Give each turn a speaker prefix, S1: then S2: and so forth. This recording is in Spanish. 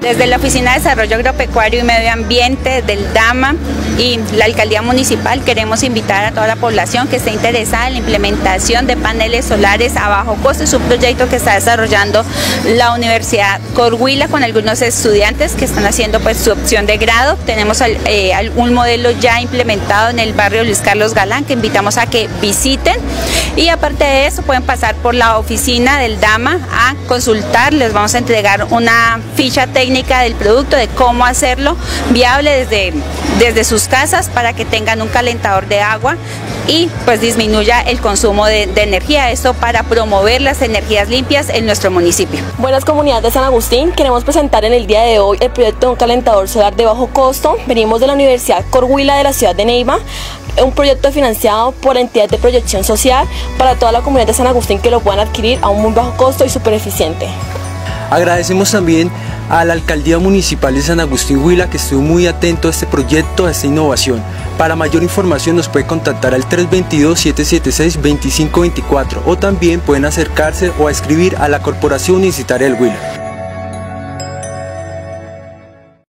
S1: Desde la Oficina de Desarrollo Agropecuario y Medio Ambiente del DAMA y la Alcaldía Municipal queremos invitar a toda la población que esté interesada en la implementación de paneles solares a bajo costo. Es un proyecto que está desarrollando la Universidad Corhuila con algunos estudiantes que están haciendo pues su opción de grado. Tenemos un modelo ya implementado en el barrio Luis Carlos Galán que invitamos a que visiten, y aparte de eso pueden pasar por la oficina del DAMA a consultar. Les vamos a entregar una ficha técnica del producto, de cómo hacerlo viable desde sus casas para que tengan un calentador de agua y pues disminuya el consumo de energía, esto para promover las energías limpias en nuestro municipio.
S2: Buenas comunidades de San Agustín, queremos presentar en el día de hoy el proyecto de un calentador solar de bajo costo. Venimos de la Universidad Corhuila de la ciudad de Neiva, un proyecto financiado por entidades de proyección social para toda la comunidad de San Agustín que lo puedan adquirir a un muy bajo costo y súper eficiente.
S3: Agradecemos también a la Alcaldía Municipal de San Agustín Huila, que estuvo muy atento a este proyecto, a esta innovación. Para mayor información nos puede contactar al 322-776-2524 o también pueden acercarse o a escribir a la Corporación Universitaria del Huila.